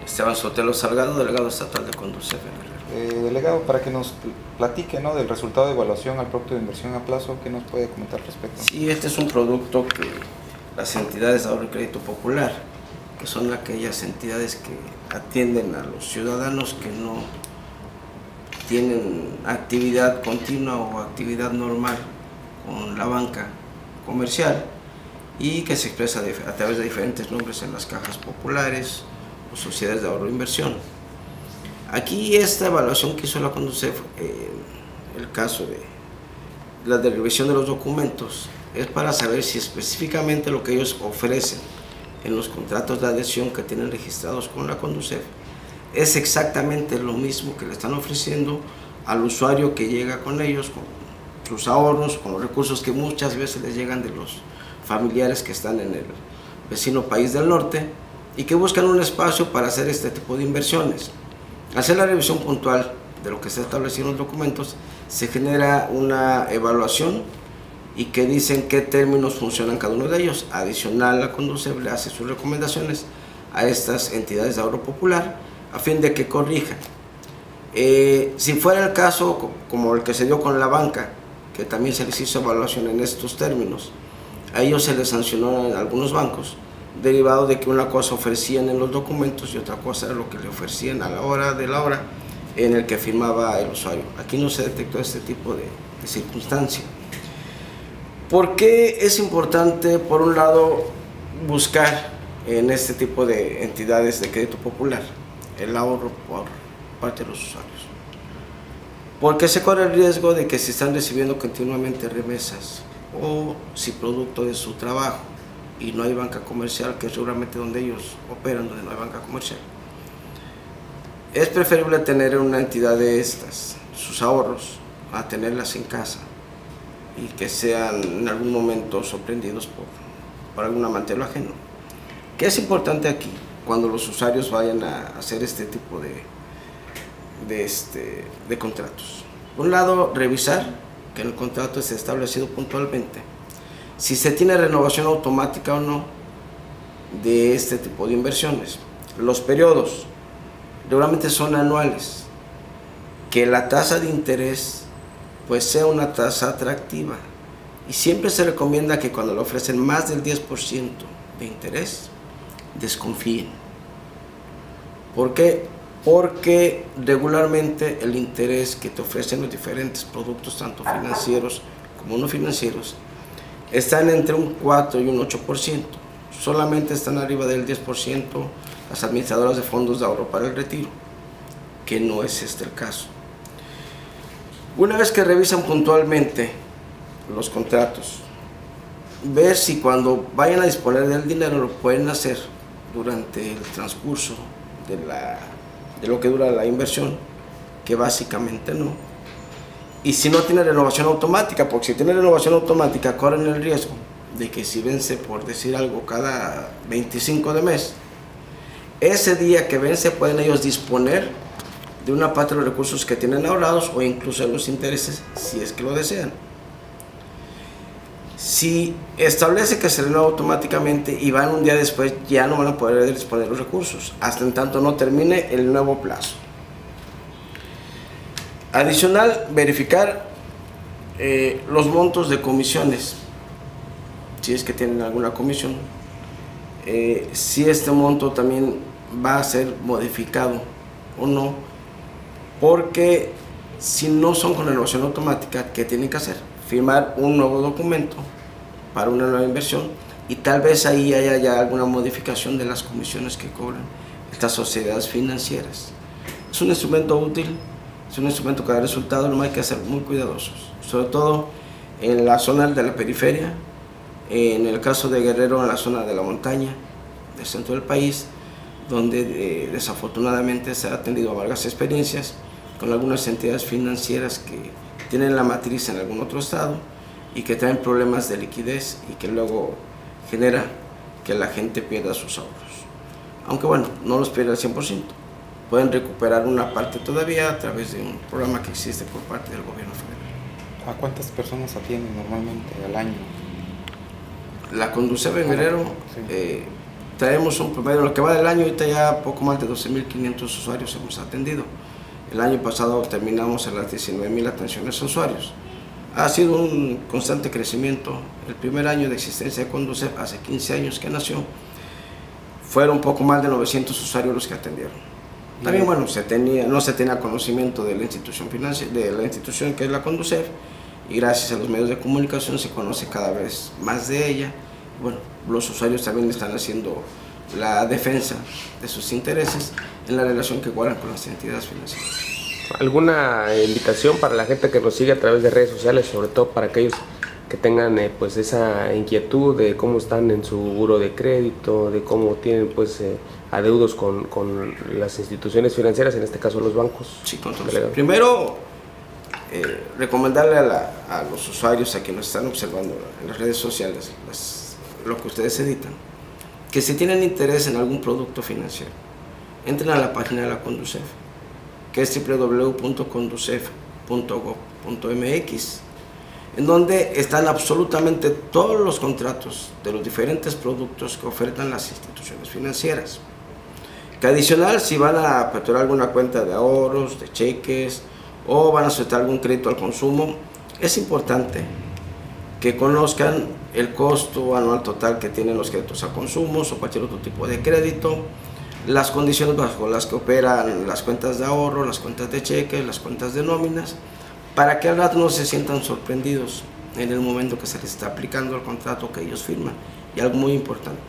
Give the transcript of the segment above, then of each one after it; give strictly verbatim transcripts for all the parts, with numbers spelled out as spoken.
Esteban Sotelo Salgado, delegado estatal de Conducef. Eh, delegado, para que nos platique, ¿no?, del resultado de evaluación al producto de inversión a plazo, ¿qué nos puede comentar al respecto? Sí, este es un producto que las entidades de ahorro y crédito popular, que son aquellas entidades que atienden a los ciudadanos que no tienen actividad continua o actividad normal con la banca comercial y que se expresa a través de diferentes nombres en las cajas populares o sociedades de ahorro e inversión. Aquí esta evaluación que hizo la Conducef, eh, el caso de la de revisión de los documentos, es para saber si específicamente lo que ellos ofrecen en los contratos de adhesión que tienen registrados con la Conducef es exactamente lo mismo que le están ofreciendo al usuario que llega con ellos, con sus ahorros, con los recursos que muchas veces les llegan de los familiares que están en el vecino país del norte y que buscan un espacio para hacer este tipo de inversiones. Al hacer la revisión puntual de lo que está establecido en los documentos, se genera una evaluación y que dicen qué términos funcionan cada uno de ellos. Adicional, la Conducef le hace sus recomendaciones a estas entidades de ahorro popular a fin de que corrijan. Eh, si fuera el caso como el que se dio con la banca, que también se les hizo evaluación en estos términos, a ellos se les sancionó en algunos bancos, derivado de que una cosa ofrecían en los documentos y otra cosa era lo que le ofrecían a la hora de la hora en el que firmaba el usuario. Aquí no se detectó este tipo de, de circunstancia. ¿Por qué es importante, por un lado, buscar en este tipo de entidades de crédito popular el ahorro por parte de los usuarios? Porque se corre el riesgo de que si están recibiendo continuamente remesas o si producto de su trabajo y no hay banca comercial, que es seguramente donde ellos operan, donde no hay banca comercial, es preferible tener en una entidad de estas sus ahorros a tenerlas en casa y que sean en algún momento sorprendidos por, por algún amante de lo ajeno. ¿Qué es importante aquí cuando los usuarios vayan a hacer este tipo de, de, este, de contratos? Por un lado, revisar que en el contrato esté establecido puntualmente si se tiene renovación automática o no de este tipo de inversiones. Los periodos regularmente son anuales, que la tasa de interés pues sea una tasa atractiva y siempre se recomienda que cuando le ofrecen más del diez por ciento de interés desconfíen. ¿Por qué? Porque regularmente el interés que te ofrecen los diferentes productos, tanto financieros como no financieros, están entre un cuatro y un ocho por ciento. Solamente están arriba del diez por ciento las administradoras de fondos de ahorro para el retiro, que no es este el caso. Una vez que revisan puntualmente los contratos, ver si cuando vayan a disponer del dinero lo pueden hacer durante el transcurso de, la, de lo que dura la inversión, que básicamente no. Y si no tiene renovación automática, porque si tiene renovación automática corren el riesgo de que si vence, por decir algo, cada veinticinco de mes, ese día que vence pueden ellos disponer de una parte de los recursos que tienen ahorrados o incluso de los intereses si es que lo desean. Si establece que se renueva automáticamente y van un día después, ya no van a poder disponer de los recursos hasta en tanto no termine el nuevo plazo. Adicional, verificar eh, los montos de comisiones, si es que tienen alguna comisión, eh, si este monto también va a ser modificado o no, porque si no son con renovación automática, ¿qué tienen que hacer? Firmar un nuevo documento para una nueva inversión y tal vez ahí haya ya alguna modificación de las comisiones que cobran estas sociedades financieras. Es un instrumento útil, es un instrumento que da resultados, no hay que ser muy cuidadosos, sobre todo en la zona de la periferia, en el caso de Guerrero, en la zona de la montaña, del centro del país, donde eh, desafortunadamente se ha tenido varias experiencias con algunas entidades financieras que tienen la matriz en algún otro estado y que traen problemas de liquidez y que luego genera que la gente pierda sus ahorros. Aunque bueno, no los pierde al cien por ciento. Pueden recuperar una parte todavía a través de un programa que existe por parte del gobierno federal. ¿A cuántas personas atienden normalmente al año? La Conducef en Guerrero, sí. eh, traemos un promedio, lo que va del año, ahorita ya poco más de doce mil quinientos usuarios hemos atendido. El año pasado terminamos en las diecinueve mil atenciones a usuarios. Ha sido un constante crecimiento. El primer año de existencia de Conducef, hace quince años que nació, fueron poco más de novecientos usuarios los que atendieron. También, bueno, se tenía, no se tenía conocimiento de la institución financiera, de la institución que es la Conducef, y gracias a los medios de comunicación se conoce cada vez más de ella. Bueno, los usuarios también están haciendo la defensa de sus intereses en la relación que guardan con las entidades financieras. ¿Alguna invitación para la gente que nos sigue a través de redes sociales, sobre todo para aquellos que tengan eh, pues esa inquietud de cómo están en su buro de crédito, de cómo tienen pues eh, adeudos con, con las instituciones financieras, en este caso los bancos? Sí, con todos. Primero, eh, recomendarle a, la, a los usuarios, a quienes están observando en las redes sociales, las, lo que ustedes editan, que si tienen interés en algún producto financiero, entren a la página de la Conducef, que es doble u doble u doble u punto conducef punto gob punto eme equis, en donde están absolutamente todos los contratos de los diferentes productos que ofertan las instituciones financieras. Que adicional, si van a aperturar alguna cuenta de ahorros, de cheques, o van a solicitar algún crédito al consumo, es importante que conozcan el costo anual total que tienen los créditos a consumos o cualquier otro tipo de crédito, las condiciones bajo las que operan las cuentas de ahorro, las cuentas de cheques, las cuentas de nóminas, para que al rato no se sientan sorprendidos en el momento que se les está aplicando el contrato que ellos firman. Y algo muy importante,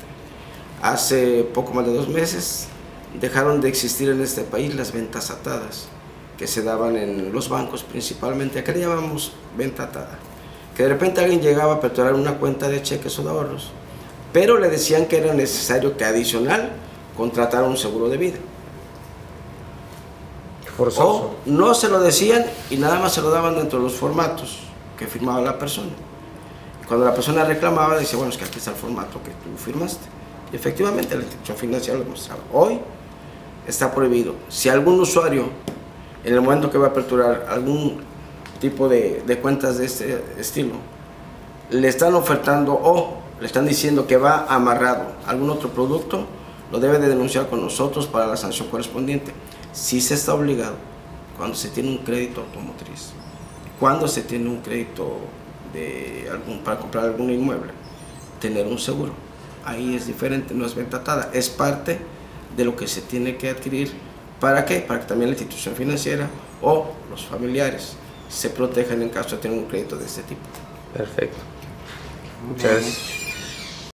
hace poco más de dos meses dejaron de existir en este país las ventas atadas que se daban en los bancos, principalmente, acá le llamamos venta atada, que de repente alguien llegaba a aperturar una cuenta de cheques o de ahorros, pero le decían que era necesario que adicional contratara un seguro de vida. Forzoso. O no se lo decían y nada más se lo daban dentro de los formatos que firmaba la persona. Cuando la persona reclamaba, decía, bueno, es que aquí está el formato que tú firmaste. Y efectivamente la institución financiera lo demostraba. Hoy está prohibido. Si algún usuario, en el momento que va a aperturar algún tipo de, de cuentas de este estilo, le están ofertando o le están diciendo que va amarrado a algún otro producto, lo debe de denunciar con nosotros para la sanción correspondiente. Si se está obligado, cuando se tiene un crédito automotriz, cuando se tiene un crédito de algún, para comprar algún inmueble, tener un seguro. Ahí es diferente, no es venta atada, es parte de lo que se tiene que adquirir. ¿Para qué? Para que también la institución financiera o los familiares se protejan en caso de tener un crédito de este tipo. Perfecto. Muchas gracias.